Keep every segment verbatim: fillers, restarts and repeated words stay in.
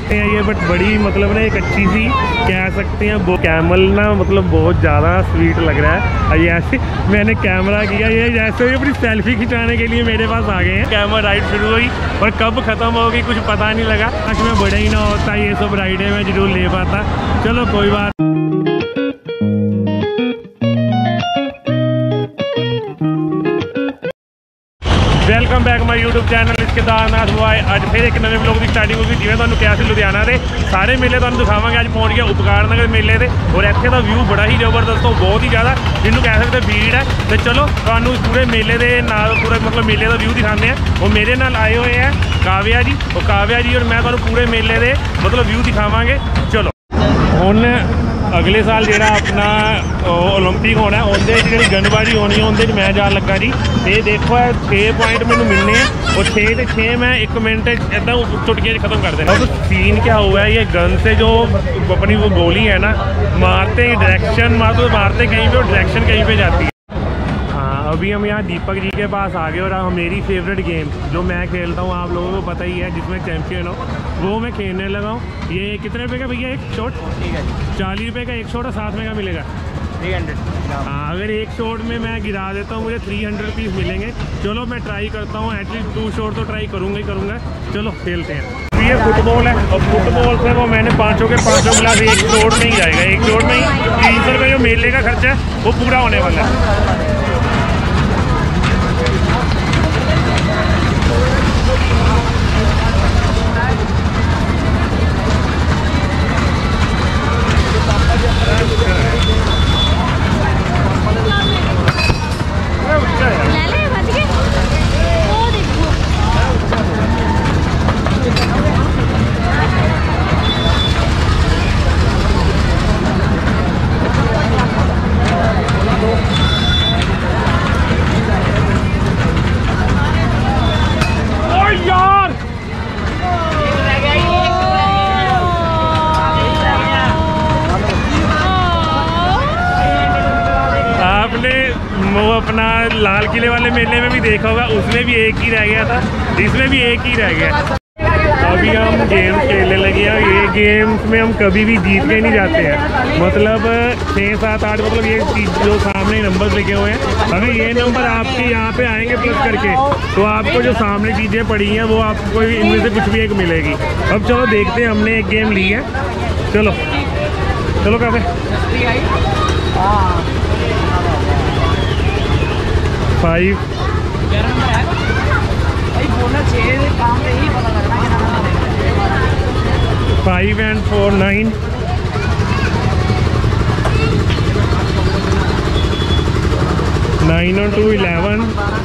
सकते हैं ये, बट बड़ी मतलब ना एक अच्छी सी कह सकते हैं वो कैमल ना, मतलब बहुत ज़्यादा स्वीट लग रहा है। ये ऐसे मैंने कैमरा किया, ये जैसे अपनी सेल्फी खिंचाने के लिए मेरे पास आ गए हैं। कैमरा राइड शुरू हुई और कब ख़त्म होगी कुछ पता नहीं लगा। आज मैं बड़ा ही ना होता ये सब राइडें मैं जरूर ले पाता। चलो कोई बात। Welcome back my YouTube channel इसके केदारनाथ बॉय। अज फिर एक नवे ब्लॉग की स्टार्टिंग होगी। जिवें तुहानूं किहा सी लुधियाना के सारे मेले तुहानूं दिखावांगे। अज पहुँच गया उपकार नगर मेले से और इत्थे दा व्यू बड़ा ही जबरदस्त हो, बहुत ही ज़्यादा जिन्होंने कह सकते भीड़ है। तो चलो तुहानूं पूरे मेले के नाल पूरा मतलब मेले का व्यू दिखाने हैं। और मेरे नाल आए हुए हैं काव्या जी, और काव्या जी और मैं तुहानूं पूरे मेले के मतलब व्यू दिखावांगे। चलो हुण अगले साल जो अपना ओलंपिक होना है उनके जी गनबाजी होनी है उनके मैं जान लगा जी। ये देखो है छे पॉइंट मैंने मिलने हैं और छे से छे मैं एक मिनट इदा चुटकियाँ खत्म कर देना। अब सीन क्या हुआ है, ये गन से जो अपनी वो गोली है ना, मारते ही डायरेक्शन मारते मारते कहीं पे और डायरेक्शन कहीं पे जाती है। हाँ अभी हम यहाँ दीपक जी के पास आ गए और हम मेरी फेवरेट गेम जो मैं खेलता हूँ आप लोगों को पता ही है, जिसमें चैंपियन हो, वो मैं खेलने लगा हूँ। ये कितने रुपये का भैया एक शॉट? ठीक है चालीस रुपये का एक शॉट और सात में का मिलेगा थ्री हंड्रेड। हाँ अगर एक शॉट में मैं गिरा देता हूँ मुझे थ्री हंड्रेड रुपीज़ मिलेंगे। चलो मैं ट्राई करता हूँ, एटलीस्ट टू शॉट तो ट्राई करूँगा ही करूँगा। चलो खेलते हैं। तो ये फुटबॉल है और फुटबॉल से वो मैंने पाँचों के पाँचों गिलास एक शॉट में ही जाएगा। एक शॉट में ही तीन सौ रुपये जो मेले का खर्चा है वो पूरा होने वाला है। वो अपना लाल किले वाले मेले में भी देखा होगा, उसमें भी एक ही रह गया था, इसमें भी एक ही रह गया। अभी हम गेम खेलने लगे हैं। ये गेम्स में हम कभी भी जीत के नहीं जाते हैं, मतलब छः सात आठ मतलब ये चीज जो सामने नंबर लिखे हुए हैं, अगर ये नंबर आपके यहाँ पे आएंगे प्लस करके तो आपको जो सामने चीज़ें पड़ी हैं वो आपको इनमें से कुछ भी एक मिलेगी। अब चलो देखते हैं, हमने एक गेम ली है। चलो चलो काफे five five and four nine nine और टू इलेवन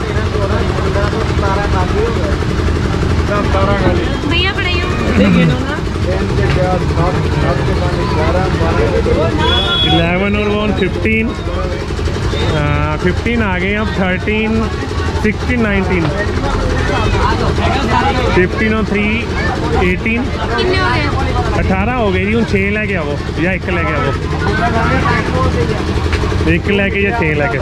भैया पढ़ाइए इलेवन और वन फिफ्टीन फिफ्टीन आ गए अब थर्टीन सिक्सटीन नाइनटीन फिफ्टीन और थ्री एटीन अठारह हो गई जी। हूँ छे लैके आवो या एक लैके आवो, एक लैके या छे लैके।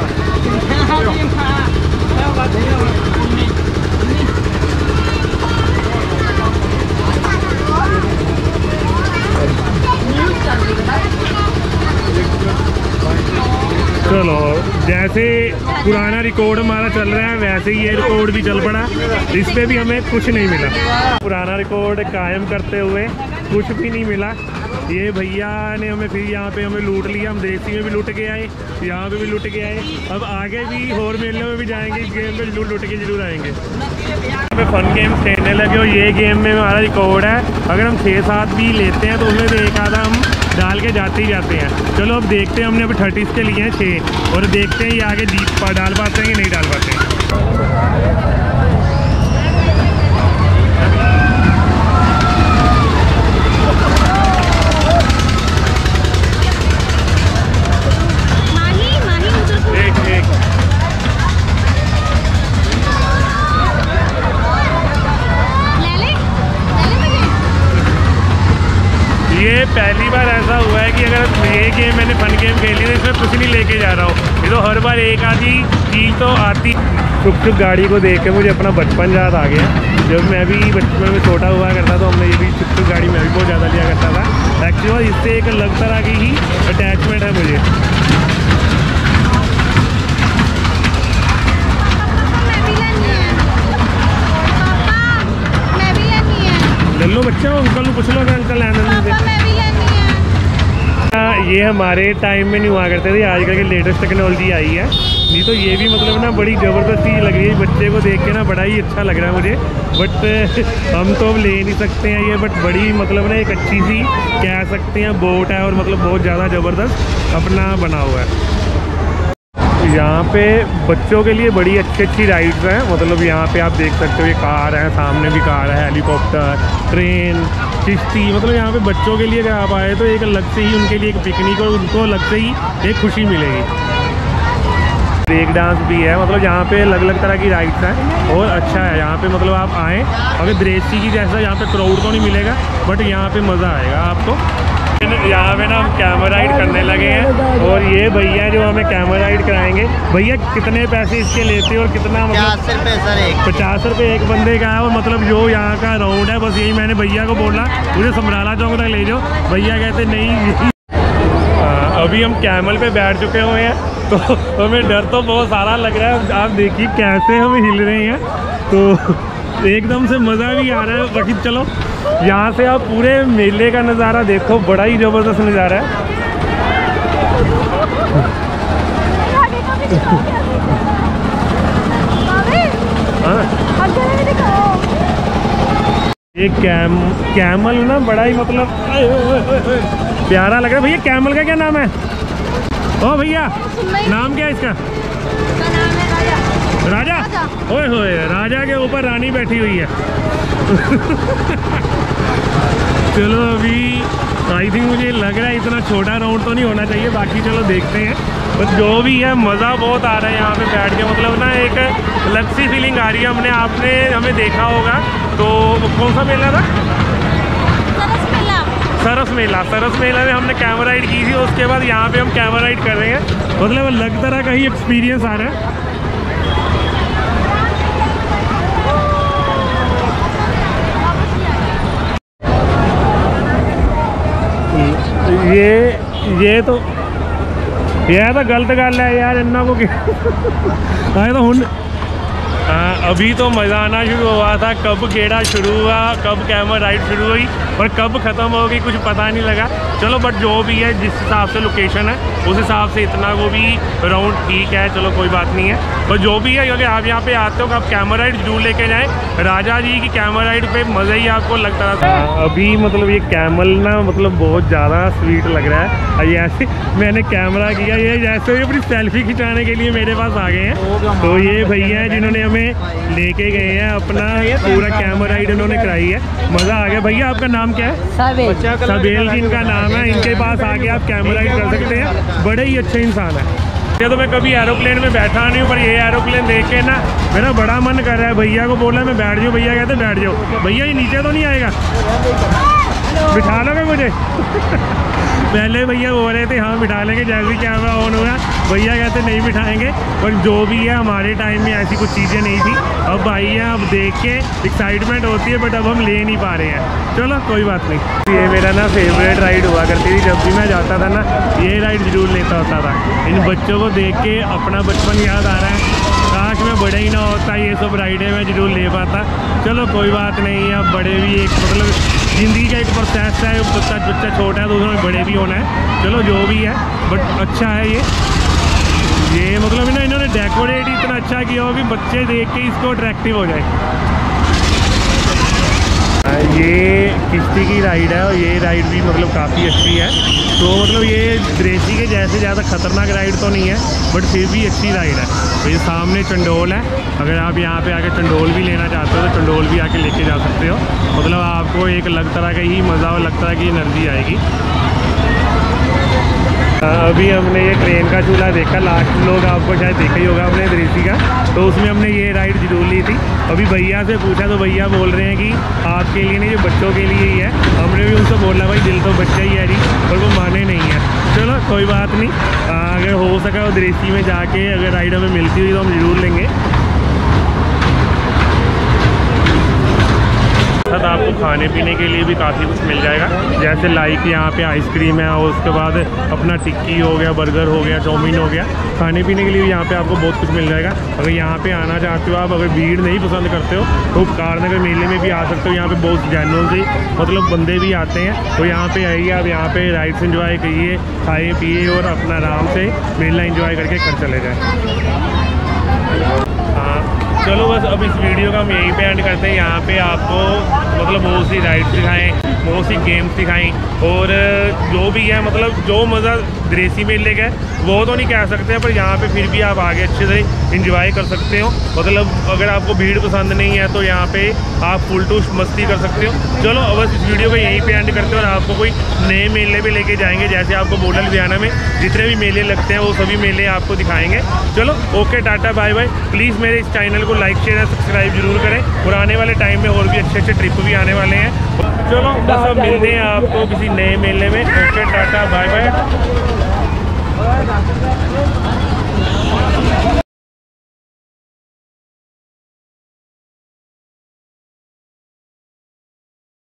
चलो जैसे पुराना रिकॉर्ड हमारा चल रहा है वैसे ही ये रिकॉर्ड भी चल पड़ा, इस पर भी हमें कुछ नहीं मिला। पुराना रिकॉर्ड कायम करते हुए कुछ भी नहीं मिला। ये भैया ने हमें फिर यहाँ पे हमें लूट लिया। हम देसी में भी लूट के आए, यहाँ पे भी लूट के आए, अब आगे भी और मेले में भी जाएंगे, इस गेम में लूट लूट के जरूर आएंगे। यहाँ पे फन गेम खेलने लगे और ये गेम में हमारा रिकॉर्ड है, अगर हम छः सात भी लेते हैं तो उसमें से एक आधा हम डाल के जाते ही जाते हैं। चलो अब देखते हैं, हमने अभी थर्टीज़ के लिए हैं छः और देखते हैं ये आगे जीत पा डाल पाते हैं कि नहीं डाल पाते हैं। ये पहली बार ऐसा हुआ है कि अगर ये गेम मैंने फन गेम खेली तो इसमें कुछ नहीं लेके जा रहा हूँ। ये तो हर बार एक आधी चीज़ तो आती। छुक छुक गाड़ी को देख के मुझे अपना बचपन याद आ गया। जब मैं भी बचपन में छोटा हुआ करता तो हमने ये भी टुक टुक गाड़ी में भी बहुत ज़्यादा लिया करता था। एक्चुअली इससे एक अलग तरह की ही अटैचमेंट है मुझे। ले लो बच्चा, अंकल को पूछ लो कि अंकल लेना। ये हमारे टाइम में नहीं हुआ करते थे, आजकल की लेटेस्ट टेक्नोलॉजी आई है। नहीं तो ये भी मतलब ना बड़ी ज़बरदस्त चीज़ लग रही है, बच्चे को देख के ना बड़ा ही अच्छा लग रहा है मुझे। बट हम तो अब ले नहीं सकते हैं ये, बट बड़ी मतलब ना एक अच्छी सी कह सकते हैं बोट है, और मतलब बहुत ज़्यादा ज़बरदस्त अपना बना हुआ है। यहाँ पे बच्चों के लिए बड़ी अच्छी अच्छी राइड्स हैं। मतलब यहाँ पे आप देख सकते हो ये कार है, सामने भी कार है, हेलीकॉप्टर, ट्रेन, किश्ती। मतलब यहाँ पे बच्चों के लिए अगर आप आए तो एक अलग से ही उनके लिए एक पिकनिक, और उनको अलग से ही एक खुशी मिलेगी। ब्रेक डांस भी है, मतलब यहाँ पे अलग अलग तरह की राइड्स हैं और अच्छा है यहाँ पे। मतलब आप आएँ, अगर देसी की जैसा यहाँ पे क्राउड तो नहीं मिलेगा, बट यहाँ पे मज़ा आएगा आपको। यहाँ पे ना हम कैमरा राइड करने लगे हैं, और ये भैया जो हमें कैमरा राइड कराएंगे। भैया कितने पैसे इसके लेते हो और कितना? पचास रुपये सर एक। पचास रुपये एक बंदे का है, और मतलब जो यहाँ का राउंड है, बस यही मैंने भैया को बोला मुझे समराला चौक तक ले जाओ। भैया कहते नहीं। आ, अभी हम कैमल पे बैठ चुके हुए हैं, तो हमें डर तो बहुत सारा लग रहा है। आप देखिए कैसे हम हिल रहे हैं, तो एकदम से मज़ा भी आ रहा है। बाकी चलो यहाँ से आप पूरे मेले का नज़ारा देखो, बड़ा ही ज़बरदस्त नज़ारा है। ये कैम कैमल ना बड़ा ही मतलब प्यारा लग रहा है। भैया कैमल का क्या नाम है? ओ भैया नाम क्या है इसका? राजा। ओए होए, राजा के ऊपर रानी बैठी हुई है। चलो अभी आई थिंक मुझे लग रहा है इतना छोटा राउंड तो नहीं होना चाहिए, बाकी चलो देखते हैं। बस जो भी है मज़ा बहुत आ रहा है यहाँ पे बैठ के। मतलब ना एक अलग सी फीलिंग आ रही है। हमने आपने हमें देखा होगा, तो कौन सा मेला था? सरस मेला। सरस मेला में हमने कैमरा राइड की थी, उसके बाद यहाँ पे हम कैमरा राइड कर रहे हैं। मतलब अलग तरह का ही एक्सपीरियंस आ रहा है। ये ये तो ये तो गलत गल है यार, इन्ना को आए तो हुन अभी तो मज़ा आना शुरू हुआ था। कब गेड़ा शुरू हुआ, कब कैमरा राइड शुरू हुई और कब ख़त्म होगी कुछ पता नहीं लगा। चलो बट जो भी है, जिस हिसाब से लोकेशन है उस हिसाब से इतना वो भी राउंड ठीक है। चलो कोई बात नहीं है। पर जो भी है, क्योंकि आप यहाँ पे आते हो कि आप कैमरा राइड जरूर लेके जाएँ। राजा जी की कैमरा राइड पे मज़ा ही आपको लगता था। अभी मतलब ये कैमल ना मतलब बहुत ज़्यादा स्वीट लग रहा है। ये ऐसे मैंने कैमरा किया, ये जैसे ही अपनी सेल्फी खिंचाने के लिए मेरे पास आ गए हैं। तो ये भैया हैं जिन्होंने हमें लेके गए हैं, अपना पूरा कैमरा राइड इन्होंने कराई है। मज़ा आ गया। भैया आपका नाम क्या है? सबेल। सबेल जी इनका नाम है। इनके पास आके आप कैमरा राइड कर सकते हैं। बड़े ही अच्छे इंसान है। ये तो मैं कभी एरोप्लेन में बैठा नहीं हूँ, पर ये एरोप्लेन देख के ना मेरा बड़ा मन कर रहा है। भैया को बोला मैं बैठ जाऊँ, भैया कहते बैठ जाओ। भैया ये नीचे तो नहीं आएगा? बिठा लोगे मुझे? पहले भैया बोल रहे थे हाँ बिठा लेंगे, जैसे कैमरा ऑन हुआ भैया कहते नहीं बिठाएंगे। पर जो भी है, हमारे टाइम में ऐसी कुछ चीज़ें नहीं थी। अब भाई है, अब देख के एक्साइटमेंट होती है, बट अब हम ले नहीं पा रहे हैं। चलो कोई बात नहीं। ये मेरा ना फेवरेट राइड हुआ करती थी। जब भी मैं जाता था ना, ये राइड जरूर लेता होता था। इन बच्चों को देख के अपना बचपन याद आ रहा है। काश मैं बड़े ही ना होता, ये सब राइडें मैं जरूर ले पाता। चलो कोई बात नहीं, अब बड़े भी एक मतलब ज़िंदगी का एक प्रोसेस है। बच्चा बच्चा छोटा है तो उसमें बड़े भी होना है। चलो जो भी है, बट अच्छा है ये ये मतलब ना इन्होंने डेकोरेट इतना अच्छा किया हो कि बच्चे देख के इसको अट्रैक्टिव हो जाए। ये किश्ती की राइड है, और ये राइड भी मतलब काफ़ी अच्छी है। तो मतलब ये देसी के जैसे ज़्यादा ख़तरनाक राइड तो नहीं है, बट फिर भी अच्छी राइड है। तो ये सामने चंडोल है। अगर आप यहाँ पे आके चंडोल भी लेना चाहते हो तो चंडोल भी आके लेके जा सकते हो। मतलब आपको एक अलग तरह का ही मज़ा और अलग तरह की एनर्जी आएगी। अभी हमने ये ट्रेन का झूला देखा। लास्ट लोग आपको शायद देखा ही होगा अपने देसी का, तो उसमें हमने ये राइड जरूर ली थी। अभी भैया से पूछा तो भैया बोल रहे हैं कि आपके लिए नहीं, ये बच्चों के लिए ही है। हमने भी उनसे बोला भाई दिल तो बच्चा ही है जी, और वो माने नहीं है। चलो कोई बात नहीं, अगर हो सका वो देसी में जाके अगर राइड हमें मिलती हुई तो हम जरूर लेंगे। साथ आपको खाने पीने के लिए भी काफ़ी कुछ मिल जाएगा। जैसे लाइक यहाँ पे आइसक्रीम है और उसके बाद अपना टिक्की हो गया, बर्गर हो गया, चाउमीन हो गया। खाने पीने के लिए भी यहाँ पे आपको बहुत कुछ मिल जाएगा। अगर यहाँ पे आना चाहते हो आप, अगर भीड़ नहीं पसंद करते हो तो उपकार नगर मेले में भी आ सकते हो। यहाँ पे बहुत जैनों से मतलब बंदे भी आते हैं, तो यहाँ पे आइए आप, यहाँ पे राइड्स एंजॉय करिए, खाइए पिए और अपना आराम से मेला एंजॉय करके घर चले जाएँ। हाँ चलो बस अब इस वीडियो का हम यहीं पे एंड करते हैं। यहाँ पे आपको मतलब बहुत सी राइड्स दिखाएँ, बहुत सी गेम्स दिखाएँ और जो भी है मतलब जो मज़ा देसी मेले का है वो तो नहीं कह सकते हैं, पर यहाँ पे फिर भी आप आगे अच्छे से इंजॉय कर सकते हो। मतलब अगर आपको भीड़ पसंद नहीं है तो यहाँ पे आप फुल टू मस्ती कर सकते हो। चलो बस इस वीडियो को यहीं पे एंड करते हैं और आपको कोई नए मेले पे लेके जाएंगे। जैसे आपको बोडल लुधियाना में जितने भी मेले लगते हैं वो सभी मेले आपको दिखाएंगे। चलो ओके, टाटा बाय बाय। प्लीज़ मेरे इस चैनल को लाइक शेयर और सब्सक्राइब जरूर करें और आने वाले टाइम में और भी अच्छे अच्छे ट्रिप भी आने वाले हैं। चलो बस अब मिलते हैं आपको किसी नए मेले में। ओके टाटा बाय बाय।